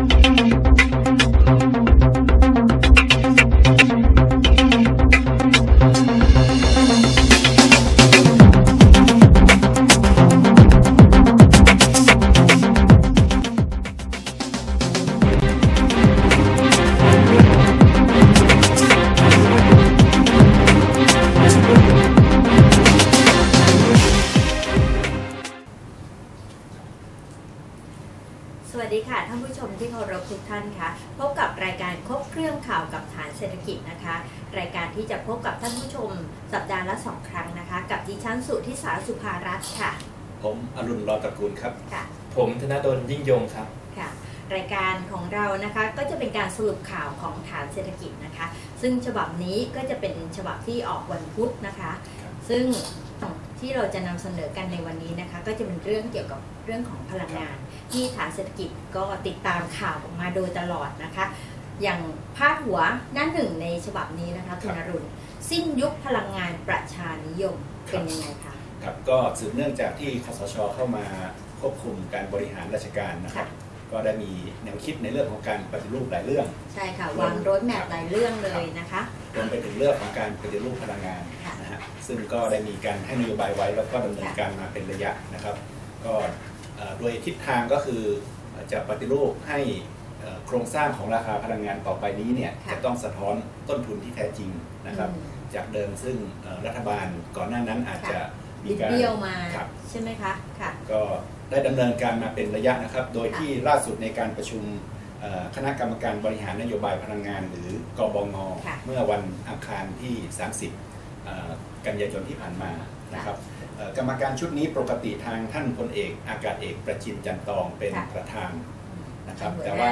สวัสดีค่ะท่านผู้ชมที่เคารพทุกท่านค่ะพบกับรายการครบเครื่องข่าวกับฐานเศรษฐกิจนะคะรายการที่จะพบกับท่านผู้ชมสัปดาห์ละ2 ครั้งนะคะกับดิฉันสุทธิสาสุภารัตน์ค่ะผมอรุณรอตระกูลครับค่ะผมธนดลยิ่งยงครับค่ะรายการของเรานะคะก็จะเป็นการสรุปข่าวของฐานเศรษฐกิจนะคะซึ่งฉบับนี้ก็จะเป็นฉบับที่ออกวันพุธนะคะซึ่งที่เราจะนำเสนอกันในวันนี้นะคะก็จะเป็นเรื่องเกี่ยวกับเรื่องของพลังงานที่ฐานเศรษฐกิจก็ติดตามข่าวออกมาโดยตลอดนะคะอย่างพาดหัวหน้าหนึ่งในฉบับนี้นะคะคุณอรุณสิ้นยุคพลังงานประชานิยมเป็นยังไงคะครับก็สืบเนื่องจากที่คสช.เข้ามาควบคุมการบริหารราชการนะครับก็ได้มีแนวคิดในเรื่องของการปฏิรูปหลายเรื่องใช่ค่ะวางโรดแมพหลายเรื่องเลยนะคะรวมไปถึงเรื่องของการปฏิรูปพลังงานนะฮะซึ่งก็ได้มีการให้นโยบายไว้แล้วก็ดำเนินการมาเป็นระยะนะครับก็โดยทิศทางก็คือจะปฏิรูปให้โครงสร้างของราคาพลังงานต่อไปนี้เนี่ยจะต้องสะท้อนต้นทุนที่แท้จริงนะครับจากเดิมซึ่งรัฐบาลก่อนหน้านั้นอาจจะมีการเบี้ยวมาใช่ไหมคะค่ะก็ได้ดำเนินการมาเป็นระยะนะครับโดยที่ล่าสุดในการประชุมคณะกรรมการบริหารนโยบายพลังงานหรือกบง.เมื่อวันอังคารที่30กันยายนที่ผ่านมานะครับกรรมการชุดนี้ปกติทางท่านพลเอกอากาศเอกประจินจันตองเป็นประธานนะครับแต่ว่า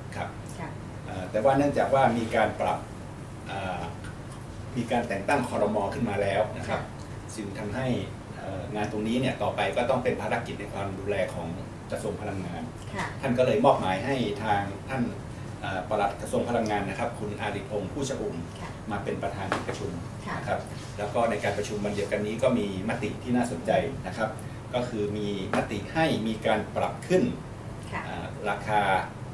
เนื่องจากว่ามีการปรับมีการแต่งตั้งครม.ขึ้นมาแล้วนะครับซึ่งทำให้งานตรงนี้เนี่ยต่อไปก็ต้องเป็นภารกิจในความดูแลของกระทรวงพลังงานท่านก็เลยมอบหมายให้ทางท่านปลัดกระทรวงพลังงานนะครับคุณอาริพงษ์ผู้ชอุ่มมาเป็นประธานประชุมนะครับแล้วก็ในการประชุมวันเดียวกันนี้ก็มีมติที่น่าสนใจนะครับก็คือมีมติให้มีการปรับขึ้นราคา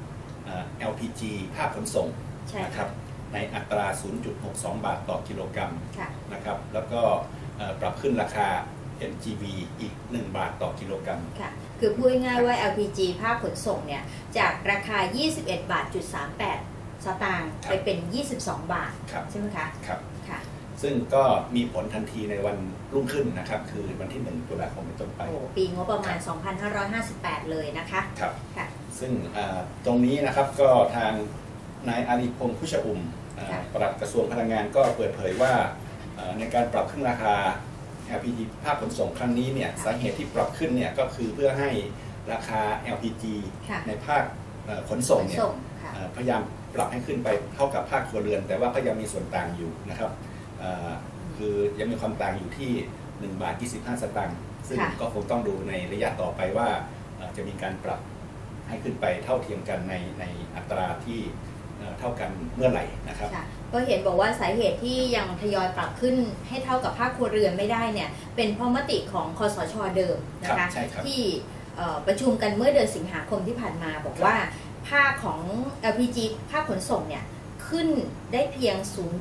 LPG ภาคขนส่งนะครับในอัตรา 0.62 บาทต่อกิโลกรัมนะครับแล้วก็ปรับขึ้นราคา NGV อีก1 บาทต่อกิโลกรัมค่ะคือพูดง่ายๆว่า LPG ภาคขนส่งเนี่ยจากราคา 21 บาทจุด38 สตางค์ไปเป็น 22 บาทใช่ไหมคะครับค่ะซึ่งก็มีผลทันทีในวันรุ่งขึ้นนะครับคือวันที่1 ตุลาคมเป็นต้นไปปีงบประมาณ 2558 เลยนะคะครับค่ะซึ่งตรงนี้นะครับก็ทางนายอาริพงษ์ผู้ชอุ่มปลัดกระทรวงพลังงานก็เปิดเผยว่าในการปรับขึ้นราคาLPG ภาคขนส่งครั้งนี้เนี่ยสาเหตุที่ปรับขึ้นเนี่ยก็คือเพื่อให้ราคา LPG ในภาคขนส่งเนี่ยพยายามปรับให้ขึ้นไปเท่ากับภาคครัวเรือนแต่ว่าก็ยังมีส่วนต่างอยู่นะครับคือยังมีความต่างอยู่ที่1 บาท 25 สตางค์ซึ่งก็คงต้องดูในระยะต่อไปว่าจะมีการปรับให้ขึ้นไปเท่าเทียมกันในอัตราที่เท่ากันเมื่อไหร่นะครับก็เห็นบอกว่าสาเหตุที่ยังทยอยปรับขึ้นให้เท่ากับภาคครัวเรือนไม่ได้เนี่ยเป็นเพราะมติของคสช.เดิมนะคะที่ประชุมกันเมื่อเดือนสิงหาคมที่ผ่านมาบอกว่าภาคของ LPG ภาคขนส่งเนี่ยขึ้นได้เพียง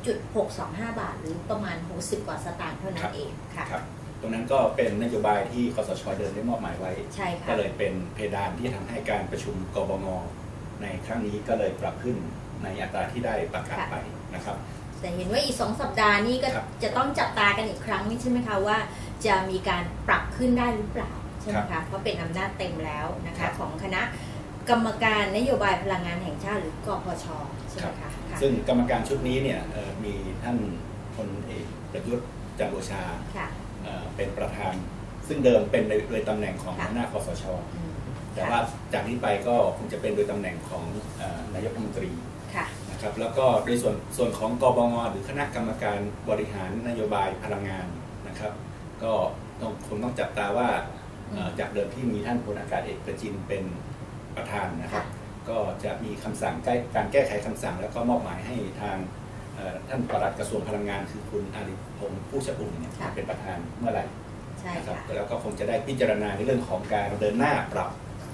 0.625 บาทหรือประมาณ60 กว่าสตางค์เท่านั้นเองค่ะตรงนั้นก็เป็นนโยบายที่คสช.เดิมได้มอบหมายไว้ก็เลยเป็นเพดานที่ทำให้การประชุมกบง.ในครั้งนี้ก็เลยปรับขึ้นในอัตราที่ได้ประกาศไปนะครับแต่เห็นว่าอีก2 สัปดาห์นี้ก็จะต้องจับตากันอีกครั้งนี้ใช่ไหมคะว่าจะมีการปรับขึ้นได้หรือเปล่าใช่ไหมคะเพราะเป็นอำนาจเต็มแล้วนะคะของคณะกรรมการนโยบายพลังงานแห่งชาติหรือกพช.ใช่ไหมคะซึ่งกรรมการชุดนี้เนี่ยมีท่านพลเอกประยุทธ์จันทร์โอชาเป็นประธานซึ่งเดิมเป็นโดยตำแหน่งของหัวหน้าคสช.แต่ว่าจากนี้ไปก็คงจะเป็นโดยตำแหน่งของนายกรัฐมนตรีนะครับแล้วก็โดยส่วนของกบง.หรือคณะกรรมการบริหารนโยบายพลังงานนะครับก็คงต้องจับตาว่าจากเดิมที่มีท่านพลอากาศเอกประจินเป็นประธานนะครับก็จะมีคำสั่งการแก้ไขคำสั่งแล้วก็มอบหมายให้ทางท่านปลัดกระทรวงพลังงานคือคุณอาริพงษ์ผู้ชอุ่มเนี่ยเป็นประธานเมื่อไหร่นะครับแล้วก็คงจะได้พิจารณาในเรื่องของการเดินหน้าปรับ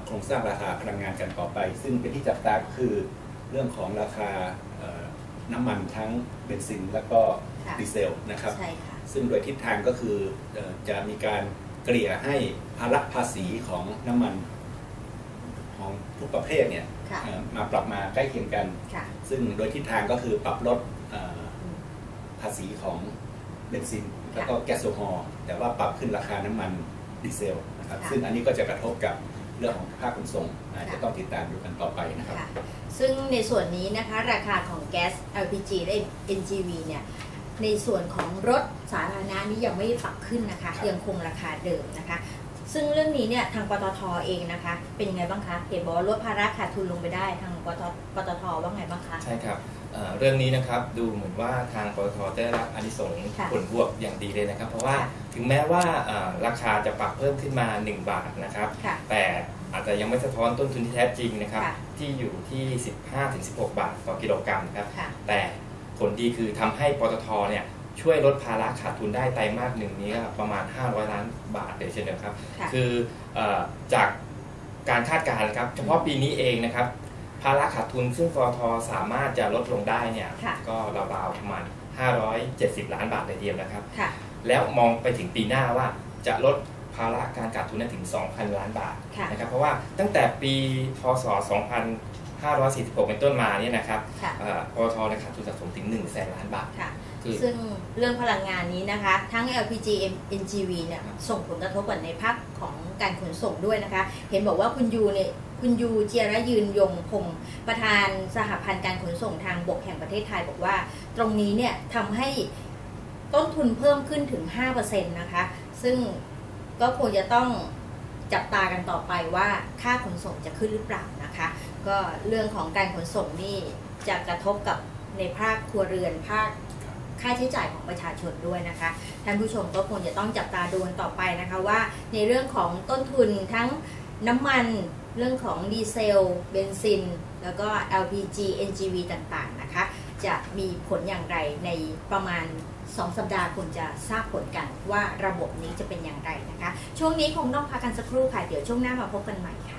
โครงสร้างราคาพลังงานกันต่อไปซึ่งเป็นที่จับตาคือเรื่องของราคาน้ำมันทั้งเบนซินและก็ดีเซลนะครับซึ่งโดยทิศทางก็คือจะมีการเกลี่ยให้ภาระภาษีของน้ำมันของทุกประเภทเนี่ยมาปรับมาใกล้เคียงกันซึ่งโดยทิศทางก็คือปรับลดภาษีของเบนซินแล้วก็แก๊สโซฮอล์แต่ว่าปรับขึ้นราคาน้ำมันดีเซลนะครับซึ่งอันนี้ก็จะกระทบกับเรื่องของภาคขนส่งจะต้องติดตามดูกันต่อไปนะครับซึ่งในส่วนนี้นะคะราคาของแก๊ส LPG และ NGV เนี่ยในส่วนของรถสาธารณะนี้ยังไม่ปรับขึ้นนะคะยังคงราคาเดิมนะคะซึ่งเรื่องนี้เนี่ยทางปตท.เองนะคะเป็นยังไงบ้างคะเห็นบอกว่าลดภาระขาดทุนลงไปได้ทางปตท.ว่าไงบ้างคะใช่ครับเรื่องนี้นะครับดูเหมือนว่าทางปตท.ได้รับอานิสงส์ผลบวกอย่างดีเลยนะครับเพราะว่าถึงแม้ว่าราคาจะปรับเพิ่มขึ้นมา1 บาทนะครับแต่อาจจะยังไม่สะท้อนต้นทุนที่แท้จริงนะครับที่อยู่ที่ 15-16 บาทต่อกิโลกรัมครับแต่ผลดีคือทำให้ปตท.เนี่ยช่วยลดภาระขาดทุนได้ไตรมาส 1นี้ประมาณ500 ล้านบาทเลยเช่นเดียวครับคือจากการคาดการณ์ครับเฉพาะปีนี้เองนะครับภาระขาดทุนซึ่งปตท.สามารถจะลดลงได้เนี่ยก็ราวๆประมาณ570 ล้านบาทเลยทีเดียวนะครับแล้วมองไปถึงปีหน้าว่าจะลดภาระการขาดทุนได้ถึง 2,000 ล้านบาทนะครับเพราะว่าตั้งแต่ปีพ.ศ. 2546 เป็นต้นมาเนี่ยนะครับปตท.ขาดทุนสะสมถึง 100,000 ล้านบาทซึ่งเรื่องพลังงานนี้นะคะทั้ง LPG NGV เนี่ยส่งผลกระทบกับในภาคของการขนส่งด้วยนะคะเห็นบอกว่าคุณยูเจียระยืนยงพงศ์ประธานสหพันธ์การขนส่งทางบกแห่งประเทศไทยบอกว่าตรงนี้เนี่ยทำให้ต้นทุนเพิ่มขึ้นถึง 5% นะคะซึ่งก็คงจะต้องจับตากันต่อไปว่าค่าขนส่งจะขึ้นหรือเปล่านะคะก็เรื่องของการขนส่งนี่จะกระทบกับในภาคครัวเรือนภาคค่าใช้จ่ายของประชาชนด้วยนะคะท่านผู้ชมก็คงจะต้องจับตาดูต่อไปนะคะว่าในเรื่องของต้นทุนทั้งน้ำมันเรื่องของดีเซลเบนซินแล้วก็ LPG NGV ต่างๆนะคะจะมีผลอย่างไรในประมาณ2 สัปดาห์คุณจะทราบผลกันว่าระบบนี้จะเป็นอย่างไรนะคะช่วงนี้คงต้องพักกันสักครู่ค่ะเดี๋ยวช่วงหน้ามาพบกันใหม่ค่ะ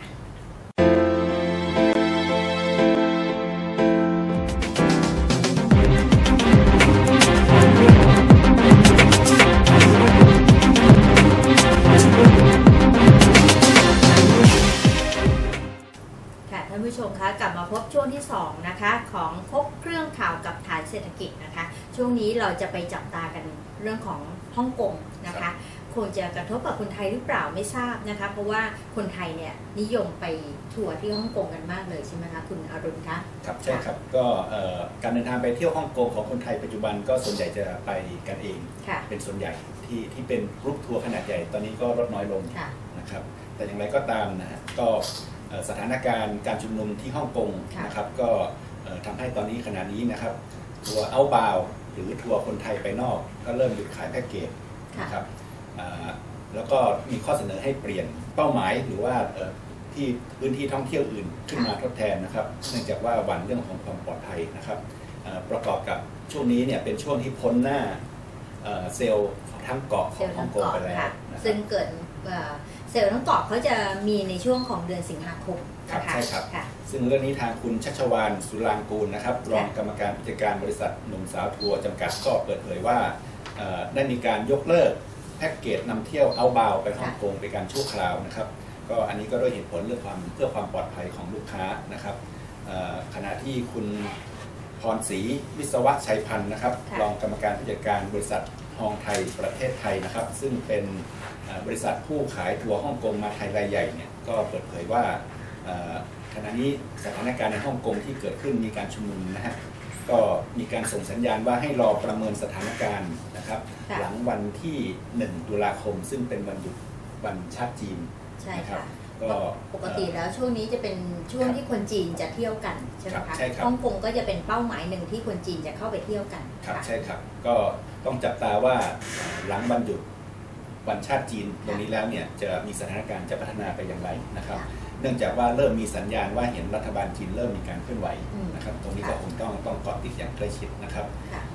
ท่านผู้ชมคะกลับมาพบช่วงที่2นะคะของครบเครื่องข่าวกับฐานเศรษฐกิจนะคะช่วงนี้เราจะไปจับตากันเรื่องของฮ่องกงนะคะคงจะกระทบกับคนไทยหรือเปล่าไม่ทราบนะคะเพราะว่าคนไทยเนี่ยนิยมไปทัวร์ที่ฮ่องกงกันมากเลยใช่ไหมคะคุณอรุณคะครับใช่ครับก็การเดินทางไปเที่ยวฮ่องกงของคนไทยปัจจุบันก็ส่วนใหญ่จะไปกันเองเป็นส่วนใหญ่ที่เป็นกรุ๊ปทัวร์ขนาดใหญ่ตอนนี้ก็ลดน้อยลงนะครับแต่อย่างไรก็ตามนะฮะก็สถานการณ์การชุมนุมที่ฮ่องกงนะครับก็ทำให้ตอนนี้ขณะนี้นะครับทัวร์เอาท์บาวด์หรือทัวร์คนไทยไปนอกก็เริ่มหยุดขายแพ็กเกจนะครับแล้วก็มีข้อเสนอให้เปลี่ยนเป้าหมายหรือว่าที่พื้นที่ท่องเที่ยวอื่นขึ้นมาทดแทนนะครับเนื่องจากว่าหวั่นเรื่องของความปลอดภัยนะครับประกอบกับช่วงนี้เนี่ยเป็นช่วงที่พ้นหน้าเซลล์ทั้งเกาะของฮ่องกงไปแล้วซึ่งเกิดเซลล์ทั้งเกาะเขาจะมีในช่วงของเดือนสิงหาคมใช่ครับซึ่งเรื่องนี้ทางคุณชัชวาลสุรางกูลนะครับรองกรรมการผู้จัดการบริษัทหนุ่มสาวทัวร์จำกัดก็เปิดเผยว่าได้มีการยกเลิกแพ็กเกจนำเที่ยวเอาท์บาวด์ไปฮ่องกงเป็นการชั่วคราวนะครับก็อันนี้ก็ด้วยเหตุผลเพื่อความปลอดภัยของลูกค้านะครับขณะที่คุณพรศรีวิศวะชัยพันธ์นะครับรองกรรมการผู้จัดการบริษัทฮองไทยประเทศไทยนะครับซึ่งเป็นบริษัทผู้ขายทัวร์ฮ่องกงมาไทยรายใหญ่เนี่ยก็เปิดเผยว่าขณะนี้สถานการณ์ในฮ่องกงที่เกิดขึ้นมีการชุมนุมนะฮะก็มีการส่งสัญญาณว่าให้รอประเมินสถานการณ์นะครับหลังวันที่1 ตุลาคมซึ่งเป็นวันหยุดวันชาติจีนนะครับก็ปกติแล้วช่วงนี้จะเป็นช่วงที่คนจีนจะเที่ยวกันใช่ไหมคะฮ่องกงก็จะเป็นเป้าหมายหนึ่งที่คนจีนจะเข้าไปเที่ยวกันครับใช่ครับก็ต้องจับตาว่าหลังวันหยุดวันชาติจีนตรงนี้แล้วเนี่ยจะมีสถานการณ์จะพัฒนาไปอย่างไรนะครับเนื่องจากว่าเริ่มมีสัญญาณว่าเห็นรัฐบาลจีนเริ่มมีการเคลื่อนไหวนะครับตรงนี้ก็คงต้องเกาะติดอย่างใกล้ชิดนะครับ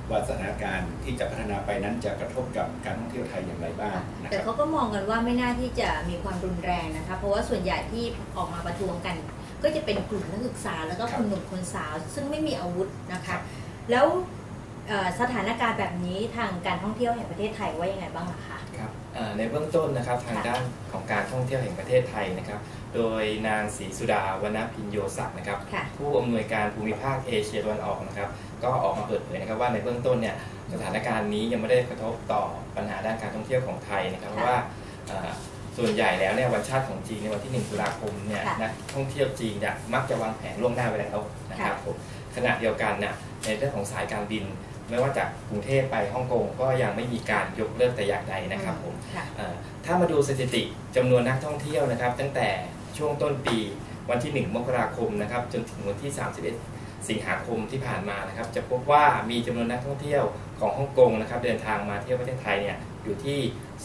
ว่าสถานการณ์ที่จะพัฒนาไปนั้นจะกระทบกับการท่องเที่ยวไทยอย่างไรบ้างนะคแต่รับเขาก็มองกันว่าไม่น่าที่จะมีความรุนแรงนะคะเพราะว่าส่วนใหญ่ที่ออกมาประท้วงกัน ก็จะเป็นกลุ่มนักศึกษาแล้วก็คนหนุ่มคนสาวซึ่งไม่มีอาวุธนะคะแล้วสถานการณ์แบบนี้ทางการท่องเที่ยวแห่งประเทศไทยว่ายังไงบ้างคะครับในเบื้องต้นนะครับทางด้านของการท่องเที่ยวแห่งประเทศไทยนะครับโดยนางศรีสุดาวรรณพิญโยศักดิ์นะครับผู้อำนวยการภูมิภาคเอเชียตะวันออกนะครับก็ออกมาเปิดเผยนะครับว่าในเบื้องต้นเนี่ยสถานการณ์นี้ยังไม่ได้กระทบต่อปัญหาด้านการท่องเที่ยวของไทยนะครับเพราะว่าส่วนใหญ่แล้วเนี่ยวันชาติของจีนในวันที่1 ตุลาคมเนี่ยนักท่องเที่ยวจีนเนี่ยมักจะวางแผนล่วงหน้าไว้แล้วนะครับผมขณะเดียวกันเนี่ยในเรื่องของสายการบินไม่ว่าจากกรุงเทพไปฮ่องกงก็ยังไม่มีการยกเลิกแต่อย่างใดนะครับผมถ้ามาดูสถิติจำนวนนักท่องเที่ยวนะครับตั้งแต่ช่วงต้นปีวันที่1 มกราคมนะครับจนถึงวันที่31 สิงหาคมที่ผ่านมานะครับจะพบว่ามีจำนวนนักท่องเที่ยวของฮ่องกงนะครับเดินทางมาเที่ยวประเทศไทยเนี่ยอยู่ที่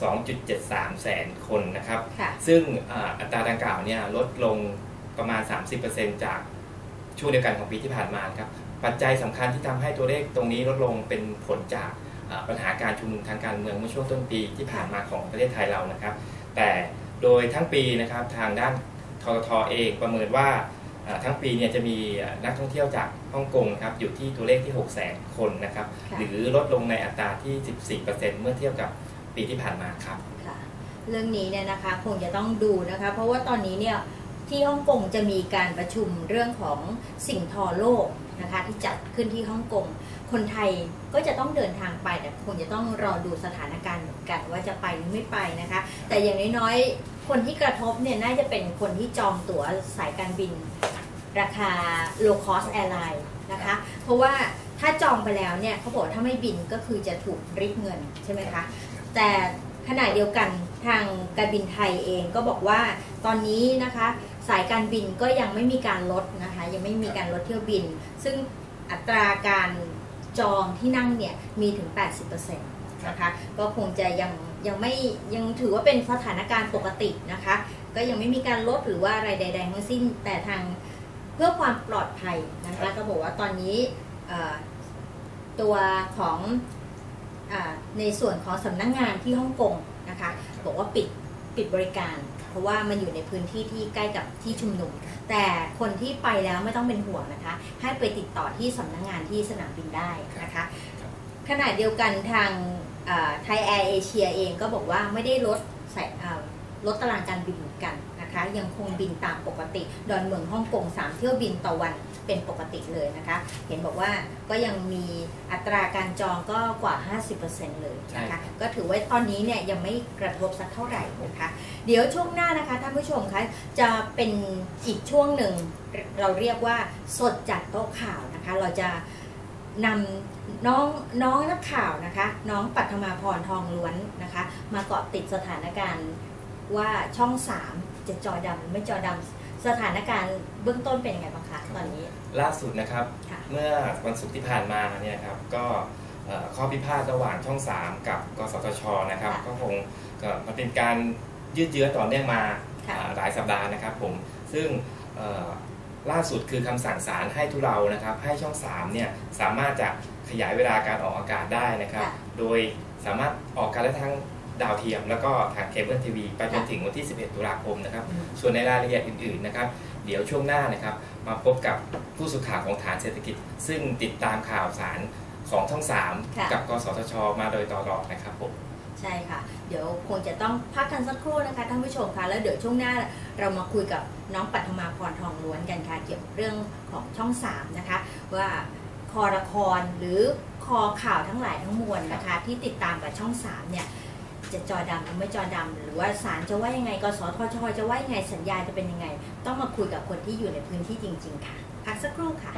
2.73 แสนคนนะครับซึ่งอัตราดังกล่าวเนี่ยลดลงประมาณ 30% จากช่วงเดียวกันของปีที่ผ่านมาครับปัจจัยสำคัญที่ทำให้ตัวเลขตรงนี้ลดลงเป็นผลจากปัญหาการชุมนุมทางการเมืองเมื่อช่วงต้นปีที่ผ่านมาของประเทศไทยเรานะครับแต่โดยทั้งปีนะครับทางด้านททเองประเมินว่าทั้งปีเนี่ยจะมีนักท่องเที่ยวจากฮ่องกงครับอยู่ที่ตัวเลขที่ 600,000 คนนะครับหรือลดลงในอัตราที่ 14% เมื่อเทียบกับปีที่ผ่านมาครับเรื่องนี้เนี่ยนะคะคงจะต้องดูนะคะเพราะว่าตอนนี้เนี่ยที่ฮ่องกงจะมีการประชุมเรื่องของสิ่งทอโลกนะคะที่จัดขึ้นที่ฮ่องกงคนไทยก็จะต้องเดินทางไปแต่คงจะต้องรอดูสถานการณ์เหมือนกันว่าจะไปหรือไม่ไปนะคะแต่อย่างน้อยๆคนที่กระทบเนี่ยน่าจะเป็นคนที่จองตั๋วสายการบินราคา low cost airline นะคะเพราะว่าถ้าจองไปแล้วเนี่ยเขาบอกถ้าไม่บินก็คือจะถูกริบเงินใช่ไหมคะแต่ขณะเดียวกันทางการบินไทยเองก็บอกว่าตอนนี้นะคะสายการบินก็ยังไม่มีการลดนะคะยังไม่มีการลดเที่ยวบินซึ่งอัตราการจองที่นั่งเนี่ยมีถึง 80% นะคะก็คงจะยังถือว่าเป็นสถานการณ์ปกตินะคะก็ยังไม่มีการลดหรือว่าอะไรใดๆทั้งสิ้นแต่ทางเพื่อความปลอดภัยนะคะก็บอกว่าตอนนี้ตัวของในส่วนของสำนักงานที่ฮ่องกงนะคะบอกว่าปิดบริการเพราะว่ามันอยู่ในพื้นที่ที่ใกล้กับที่ชุมนุมแต่คนที่ไปแล้วไม่ต้องเป็นห่วงนะคะให้ไปติดต่อที่สำนักงานที่สนามบินได้นะคะขณะเดียวกันทางไทยแอร์เอเชียเองก็บอกว่าไม่ได้ลดตารางการบินกันนะคะยังคงบินตามปกติดอนเมืองฮ่องกง3 เที่ยวบินต่อวันเป็นปกติเลยนะคะเห็นบอกว่าก็ยังมีอัตราการจองก็กว่า 50% เลยนะคะก็ถือว่าตอนนี้เนี่ยยังไม่กระทบสักเท่าไหร่นะคะเดี๋ยวช่วงหน้านะคะท่านผู้ชมคะจะเป็นอีกช่วงหนึ่งเราเรียกว่าสดจากโต๊ะข่าวนะคะเราจะนำน้องนักข่าวนะคะน้องปัทมาพรทองล้วนนะคะมาเกาะติดสถานการณ์ว่าช่อง3จะจอดำหรือไม่จอดำสถานการณ์เบื้องต้นเป็นยังไงบ้างคะตอนนี้ล่าสุดนะครับเมื่อวันศุกร์ที่ผ่านมาเนี่ยครับก็ข้อพิพาทระหว่างช่อง3กับกสทชนะครับก็คงมันเป็นการยืดเยื้อต่อเนื่องมาหลายสัปดาห์นะครับผมซึ่งล่าสุดคือคำสั่งศาลให้ทุเรานะครับให้ช่อง3เนี่ยสามารถจะขยายเวลาการออกอากาศได้นะครับโดยสามารถออกการได้ทั้งดาวเทียมแล้วก็ทางเคเบิลทีวีไปจนถึงวันที่11 ตุลาคมนะครับส่วนในรายละเอียดอื่นๆนะครับเดี๋ยวช่วงหน้านะครับมาพบกับผู้สื่อข่าวของฐานเศรษฐกิจซึ่งติดตามข่าวสารของช่อง3กับกสทชมาโดยตลอดนะครับผมใช่ค่ะเดี๋ยวคงจะต้องพักกันสักครู่นะคะท่านผู้ชมคะแล้วเดี๋ยวช่วงหน้าเรามาคุยกับน้องปัทมาพรทองล้วนกันค่ะเกี่ยวกับเรื่องของช่อง3นะคะว่าคอละครหรือคอข่าวทั้งหลายทั้งมวลนะคะที่ติดตามกับช่อง3เนี่ยจะจอดำหรือไม่จอดำหรือว่าศาลจะว่ายังไงกสทชจะว่ายังไงสัญญาจะเป็นยังไงต้องมาคุยกับคนที่อยู่ในพื้นที่จริงๆค่ะพักสักครู่ค่ะ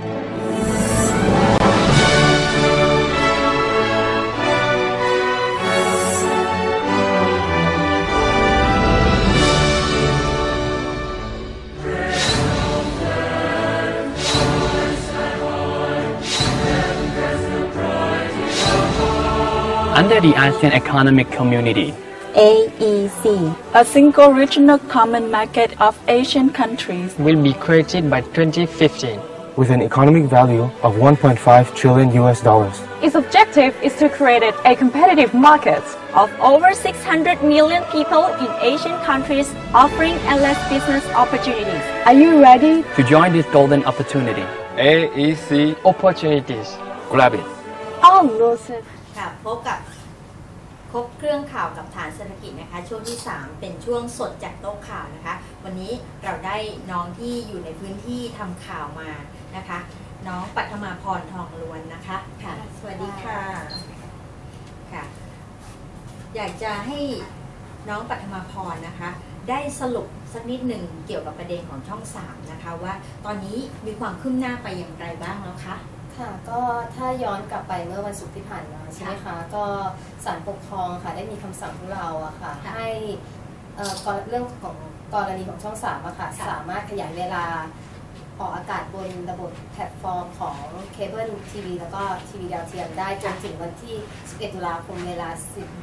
Under the ASEAN Economic Community AEC, a single regional common market of Asian countries, will be created by 2015. with an economic value of 1.5 trillion US dollars. Its objective is to create a competitive market of over 600 million people in Asian countries, offering endless business opportunities. Are you ready to join this golden opportunity? AEC opportunities. Grab it. All inclusive. ค่ะพบกับครบเครื่องข่าวกับฐานเศรษฐกิจนะคะช่วงที่ 3 เป็นช่วงสดจากโต๊ะข่าวนะคะวันนี้เราได้น้องที่อยู่ในพื้นที่ทำข่าวมานะคะน้องปัทมาพรทองล้วนนะคะค่ะสวัสดีค่ะค่ะอยากจะให้น้องปัทมาพรนะคะได้สรุปสักนิดหนึ่งเกี่ยวกับประเด็นของช่อง 3นะคะว่าตอนนี้มีความคืบหน้าไปอย่างไรบ้างแล้วคะค่ะก็ถ้าย้อนกลับไปเมื่อวันศุกร์ที่ผ่านมาใช่ไหมคะก็ศาลปกครองค่ะได้มีคำสั่งพวกเราอะค่ะให้เรื่องของกรณีของช่อง3อะค่ะสามารถขยายเวลาออกอากาศบนระบบแพลตฟอร์มของเคเบิลทีวีแล้วก็ทีวีดาวเทียมได้จนถึงวันที่11ตุลาคมเวลา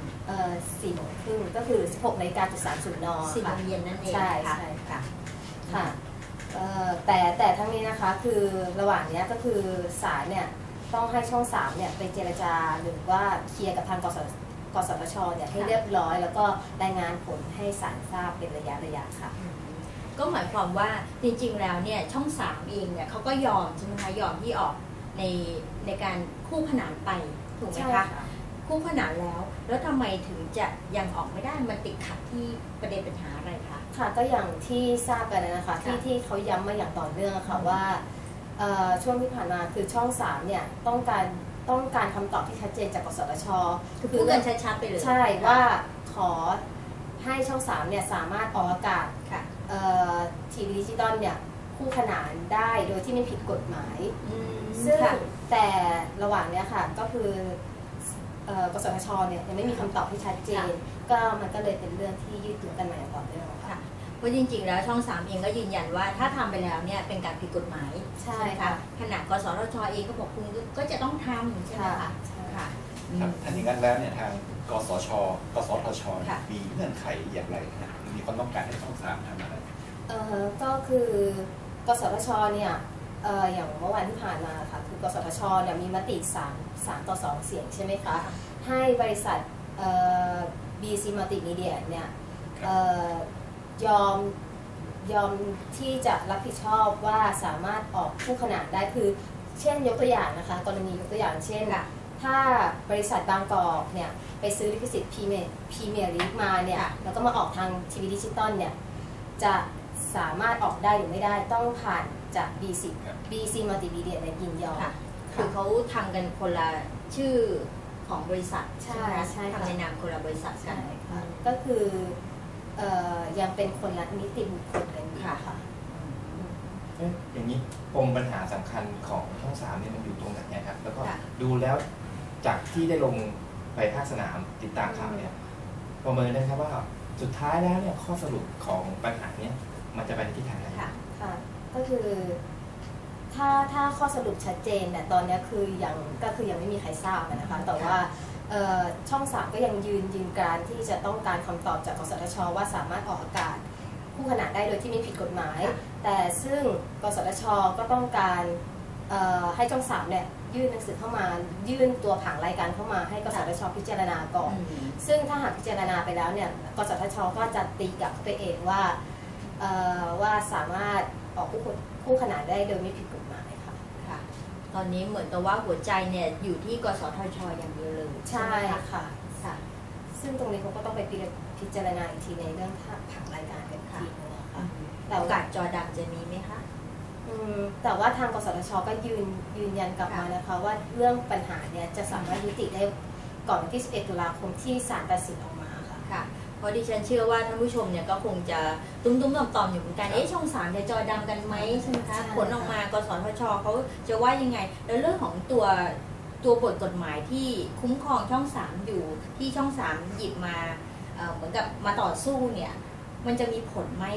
4 โมงครึ่งก็คือ 16:30 น. 4 โมงเย็นนั่นเองใช่ค่ะค่ะแต่ทั้งนี้นะคะคือระหว่างนี้ก็คือศาลเนี่ยต้องให้ช่อง3เนี่ยไปเจรจาหรือว่าเคลียร์กับทางกสทชเนี่ยให้เรียบร้อยแล้วก็รายงานผลให้ศาลทราบเป็นระยะค่ะก็หมายความว่าจริงๆแล้วเนี่ยช่อง3เองเนี่ยเขาก็ยอมใช่ไหมคะยอมที่ออกในการคู่ขนานไปถูกไหมคะคู่ขนานแล้วทำไมถึงจะยังออกไม่ได้มันติดขัดที่ประเด็นปัญหาอะไรคะค่ะก็อย่างที่ทราบกันนะคะที่เขาย้ำมาอย่างต่อเนื่องค่ะว่าช่วงที่ผ่านมาคือช่อง3เนี่ยต้องการคำตอบที่ชัดเจนจากกสทช. คือพูดกันชัดๆไปเลยใช่ว่าขอให้ช่อง3เนี่ยสามารถออกอากาศทีวีดิจิตอลเนี่ยคู่ขนานได้โดยที่ไม่ผิดกฎหมายซึ่งแต่ระหว่างนี้ค่ะก็คือกสทช.เนี่ยยังไม่มีคำตอบที่ชัดเจนมันก็เลยเป็นเรื่องที่ยืดเยื้อกันมาอย่างต่อเนื่องค่ะเพราะจริงๆแล้วช่อง3เองก็ยืนยันว่าถ้าทำไปแล้วเนี่ยเป็นการผิดกฎหมายใช่ค่ะขณะกสทช.เองก็บอกคุณก็จะต้องทำใช่ไหมคะค่ะอันนี้กันแล้วเนี่ยทางกสทช.มีเงื่อนไขอย่างไรนะมีความต้องการให้ช่อง3ทำอะไรก็คือกสทช.เนี่ยอย่างเมื่อวันที่ผ่านมาค่ะคือกสทช.เนี่ยมีมติ3-2 เสียงใช่ไหมคะให้บริษัทBC Multimedia เนี่ยยอมที่จะรับผิดชอบว่าสามารถออกคู่ขนานได้คือเช่นยกตัวอย่างนะคะกรณียกตัวอย่างเช่นถ้าบริษัทบางกอกเนี่ยไปซื้อลิขสิทธิ์พรีเมียร์ลีกมาเนี่ยแล้วก็มาออกทางทีวีดิจิตอลเนี่ยจะสามารถออกได้หรือไม่ได้ต้องผ่านจาก BC Multimedia ในยินยอมคือเขาทำกันคนละชื่อของบริษัทใช่ทำในนามคนละบริษัทกันก็คือยังเป็นคนละนิติบุคคลกันค่ะอย่างนี้ปมปัญหาสำคัญของช่อง3เนี่ยมันอยู่ตรงไหนนะครับแล้วก็ดูแล้วจากที่ได้ลงไปภาคสนามติดตามข่าวเนี่ยประเมินได้ครับว่าสุดท้ายแล้วเนี่ยข้อสรุปของปัญหาเนี้ยมันจะไปในทิศทางไหนค่ะก็คือถ้าข้อสรุปชัดเจนแต่ตอนนี้คือยังไม่มีใครทราบนะคะแต่ว่าช่อง3ก็ยังยืนการที่จะต้องการคำตอบจากกสทช.ว่าสามารถออกอากาศคู่ขนานได้โดยที่ไม่ผิดกฎหมายแต่ซึ่งกสทช.ก็ต้องการให้ช่อง3เนี่ยยื่นหนังสือเข้ามายื่นตัวผังรายการเข้ามาให้กสทช.พิจารณาก่อนซึ่งถ้าหากพิจารณาไปแล้วเนี่ยกสทช.ก็จะตีกลับไปเองว่าสามารถออกคู่ขนานได้โดยไม่ผิดกฎหมายค่ะตอนนี้เหมือนกับว่าหัวใจเนี่ยอยู่ที่กสทช.อย่างเดียวเลยใช่ค่ะซึ่งตรงนี้เขาก็ต้องไปพิจารณาอีกทีในเรื่องผังรายการกันทีนึงนะคะแต่โอกาสจอดำจะมีไหมคะแต่ว่าทางกสทช.ก็ยืนยันกลับมานะคะว่าเรื่องปัญหาเนี่ยจะสามารถยุติได้ก่อนวันที่11 ตุลาคมที่ศาลตัดสินออกมาค่ะเพราะดิฉันเชื่อว่าท่านผู้ชมเนี่ยก็คงจะตุ้มๆต่อมๆอยู่เหมือนกันช่อง3จะจอดำกันไหมใช่ไหมคะผลออกมากสทช.เขาจะว่ายังไงแล้วเรื่องของตัวบทกฎหมายที่คุ้มครองช่อง3อยู่ที่ช่อง3หยิบมาเหมือนกับมาต่อสู้เนี่ยมันจะมีผลไหม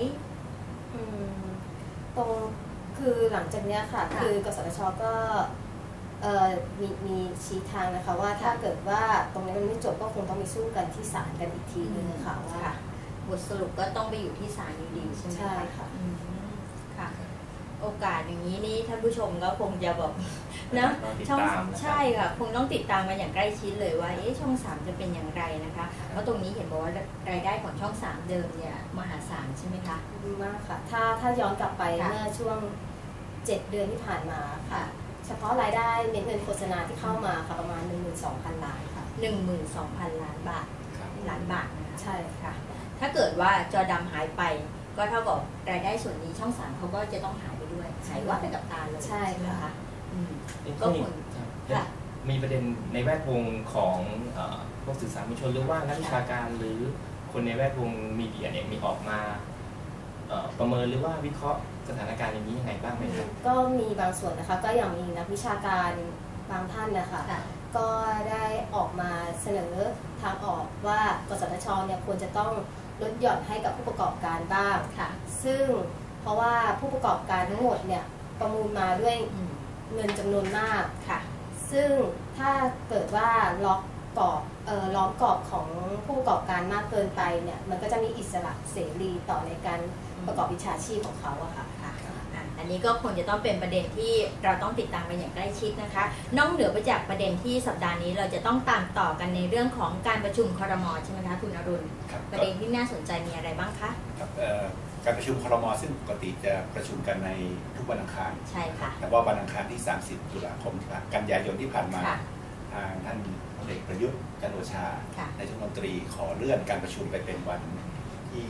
ตรงคือหลังจากนี้ค่ะคือกสทช.ก็มีชี้ทางนะคะว่าถ้าเกิดว่าตรงนี้มันไม่จบก็คงต้องไปสู้กันที่ศาลกันอีกทีนึงค่ะว่าบทสรุปก็ต้องไปอยู่ที่ศาลอยู่ดีใช่ไหมใช่ค่ะค่ะโอกาสอย่างนี้นี่ท่านผู้ชมก็คงจะแบบนะช่องใช่ค่ะคงต้องติดตามกันอย่างใกล้ชิดเลยว่าช่อง3จะเป็นอย่างไรนะคะเพราะตรงนี้เห็นบอกว่ารายได้ของช่อง3เดิมเนี่ยมหาศาลใช่ไหมคะดีมากค่ะถ้าย้อนกลับไปเมื่อช่วง7 เดือนที่ผ่านมาค่ะเฉพาะรายได้เงินโฆษณาที่เข้ามาค่ะประมาณ 12,000 ล้านค่ะ 12,000 ล้านบาทนะคะใช่ค่ะถ้าเกิดว่าจอดำหายไปก็เท่ากับรายได้ส่วนนี้ช่อง3เขาก็จะต้องหายไปด้วยหายว่าไปกับตาเลยใช่ค่ะก็คงมีประเด็นในแวดวงของพวกสื่อสารมวลชนหรือว่านักวิชาการหรือคนในแวดวงมีเดียเนี่ยมีออกมาประเมินหรือว่าวิเคราะห์สถานการณ์อย่างนี้ยังไงบ้างไหมครับก็มีบางส่วนนะคะก็อย่างมีนักวิชาการบางท่านนะคะก็ได้ออกมาเสนอทางออกว่ากสทชเนี่ยควรจะต้องลดหย่อนให้กับผู้ประกอบการบ้างซึ่งเพราะว่าผู้ประกอบการทั้งหมดเนี่ยประมูลมาด้วยเงินจำนวนมากซึ่งถ้าเกิดว่าล้อมกรอบของผู้ประกอบการมากเกินไปเนี่ยมันก็จะมีอิสระเสรีต่อในการประกอบวิชาชีพของเขาอะค่ะอันนี้ก็คงจะต้องเป็นประเด็นที่เราต้องติดตามกันอย่างใกล้ชิดนะคะนอกเหนือไปจากประเด็นที่สัปดาห์นี้เราจะต้องตามต่อกันในเรื่องของการประชุมครม.ใช่ไหมคะคุณอรุณประเด็นที่น่าสนใจมีอะไรบ้างคะการประชุมครม.ซึ่งปกติจะประชุมกันในทุกวันอังคารใช่ค่ะแต่ว่าวันอังคารที่30 ตุลาคมกันยายนที่ผ่านมาทางท่านพลเอกประยุทธ์จันทร์โอชานายกรัฐมนตรีขอเลื่อนการประชุมไปเป็นวันที่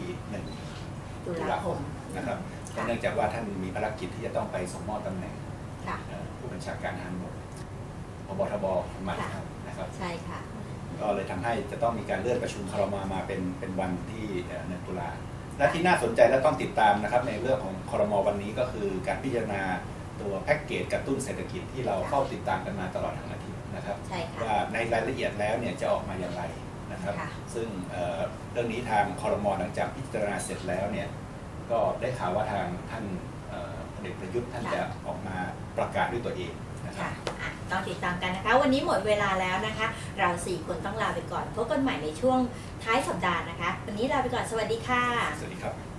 1 ตุลาคมนะครับเนื่องจากว่าท่านมีภารกิจที่จะต้องไปส่งมอบตำแหน่งผู้บัญชาการทหารบกพบทบใหม่นะครับใช่ค่ะก็เลยทำให้จะต้องมีการเลื่อนประชุมครม.มาเป็นวันที่1 ตุลาและที่น่าสนใจและต้องติดตามนะครับในเรื่องของครม.วันนี้ก็คือการพิจารณาตัวแพ็กเกจกระตุ้นเศรษฐกิจที่เราเฝ้าติดตามกันมาตลอดทั้งอาทิตย์นะครับว่าในรายละเอียดแล้วเนี่ยจะออกมาอย่างไรนะครับซึ่งเรื่องนี้ทางครม.หลังจากพิจารณาเสร็จแล้วเนี่ยก็ได้ข่าวว่าทางท่านพลเอกประยุทธ์ท่านจะออกมาประกาศด้วยตัวเองนะครับต้องติดตามกันนะคะวันนี้หมดเวลาแล้วนะคะเรา4 คนต้องลาไปก่อนพบกันใหม่ในช่วงท้ายสัปดาห์นะคะวันนี้ลาไปก่อนสวัสดีค่ะสวัสดีครับ